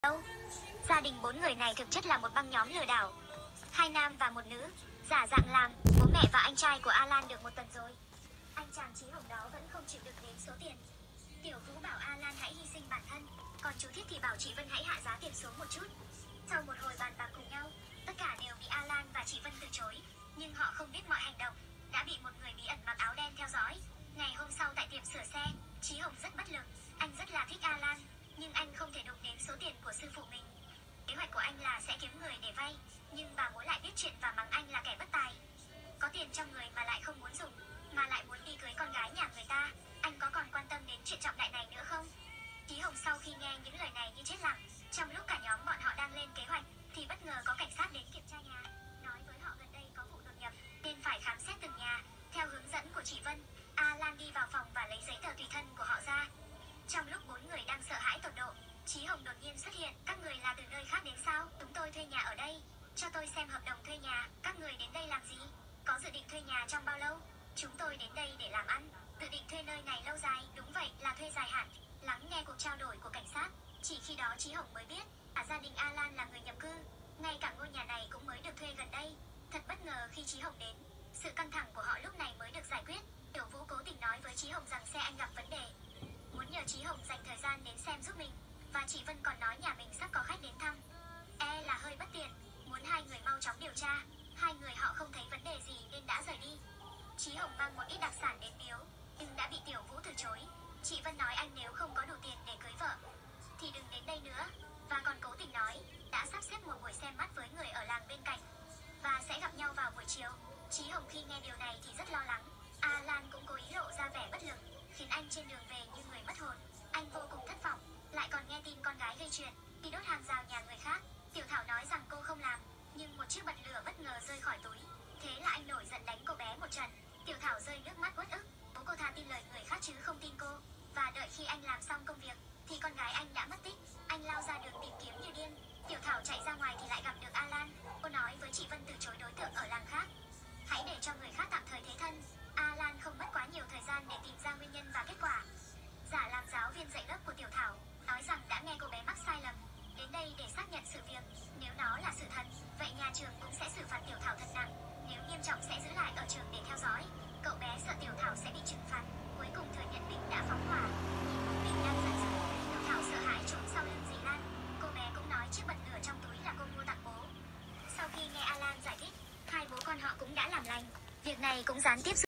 đâu. Gia đình 4 người này thực chất là một băng nhóm lừa đảo. 2 nam và 1 nữ, giả dạng làm bố mẹ và anh trai của Alan được 1 tuần rồi. Anh chàng Chí Hồng đó vẫn không chịu được đếm số tiền. Tiểu Vũ bảo Alan hãy hy sinh bản thân, còn chú Thiết thì bảo chị Vân hãy hạ giá tiền xuống một chút. Sau một hồi bàn bạc cùng nhau, tất cả đều bị Alan và chị Vân từ chối. Nhưng họ không biết mọi hành động đã bị một người bí ẩn mặc áo đen theo dõi. Ngày hôm sau tại tiệm sửa xe, Chí Hồng rất bất lực. Anh rất là thích Alan, nhưng anh không thể đụng đến số tiền của sư phụ mình. Kế hoạch của anh là sẽ kiếm người để vay, nhưng bà mối lại biết chuyện và mắng anh là kẻ bất tài. Có tiền trong người mà lại không muốn dùng, mà lại muốn đi cưới con gái nhà người ta. Anh có còn quan tâm đến chuyện trọng đại này nữa không? Chí Hồng sau khi nghe những lời này như chết lặng. Trong lúc cả nhóm bọn họ đang lên kế hoạch, thì bất ngờ có cảnh sát đến kiểm tra nhà, nói với họ gần đây có vụ đột nhập nên phải khám xét từng nhà. Theo hướng dẫn của chị Vân, Alan đi vào phòng và lấy giấy tờ tùy thân của họ ra. Trong lúc 4 người đang sợ hãi tột độ, Chí Hồng đột nhiên xuất hiện. Các người là từ nơi khác đến sao? Chúng tôi thuê nhà ở đây. Cho tôi xem hợp đồng thuê nhà. Các người đến đây làm gì? Có dự định thuê nhà trong bao lâu? Chúng tôi đến đây để làm ăn. Dự định thuê nơi này lâu dài. Đúng vậy, là thuê dài hạn. Lắng nghe cuộc trao đổi của cảnh sát, chỉ khi đó Chí Hồng mới biết gia đình Alan là người nhập cư. Ngay cả ngôi nhà này cũng mới được thuê gần đây. Thật bất ngờ khi Chí Hồng đến, sự căng thẳng của họ lúc này mới được giải quyết. Tiểu Vũ cố tình nói với Chí Hồng rằng xe anh gặp vấn đề, muốn nhờ Chí Hồng dành thời gian đến xem giúp mình. Và chị Vân còn nói nhà mình sắp có khách đến thăm. Là hơi bất tiện, muốn hai người mau chóng điều tra. Hai người họ không thấy vấn đề gì nên đã rời đi. Chí Hồng mang một ít đặc sản đến biếu, nhưng đã bị Tiểu Vũ từ chối. Chị Vân nói anh nếu không có đủ tiền để cưới vợ thì đừng đến đây nữa. Và còn cố tình nói đã sắp xếp một buổi xem mắt với người ở làng bên cạnh và sẽ gặp nhau vào buổi chiều. Chí Hồng khi nghe điều này thì rất lo lắng. Alan cũng cố ý lộ ra vẻ bất lực, khiến anh trên đường về như người mất hồn. Anh vô cùng thất vọng, lại còn nghe tin con gái gây chuyện khi đốt hàng rào nhà người khác. Tiểu Thảo nói rằng cô không làm, nhưng một chiếc bật lửa bất ngờ rơi khỏi túi. Thế là anh nổi giận đánh cô bé một trận. Tiểu Thảo rơi nước mắt uất ức. Bố cô ta tin lời người khác chứ không tin cô. Và đợi khi anh làm xong công việc thì con gái anh đã mất tích. Anh lao ra đường tìm kiếm như điên. Tiểu Thảo chạy ra ngoài thì lại gặp được Alan. Cô nói với chị Vân từ chối đối tượng ở làng khác, hãy để cho người khác tạm thời thế thân. Alan không mất quá nhiều thời gian để tìm ra nguyên nhân và kết quả. Giả làm giáo viên dạy lớp của Tiểu Thảo, nói rằng đã nghe cô bé mắc sai lầm, đến đây để xác nhận sự việc. Nếu nó là sự thật, vậy nhà trường cũng sẽ xử phạt Tiểu Thảo thật nặng. Nếu nghiêm trọng sẽ giữ lại ở trường để theo dõi. Cậu bé sợ Tiểu Thảo sẽ bị trừng phạt, cuối cùng thừa nhận mình đã phóng hỏa. Nhìn bố mình đang giận dữ, Tiểu Thảo sợ hãi trốn sau lưng dì Lan. Cô bé cũng nói chiếc bật lửa trong túi là cô mua tặng bố. Sau khi nghe Alan giải thích, hai bố con họ cũng đã làm lành. Việc này cũng gián tiếp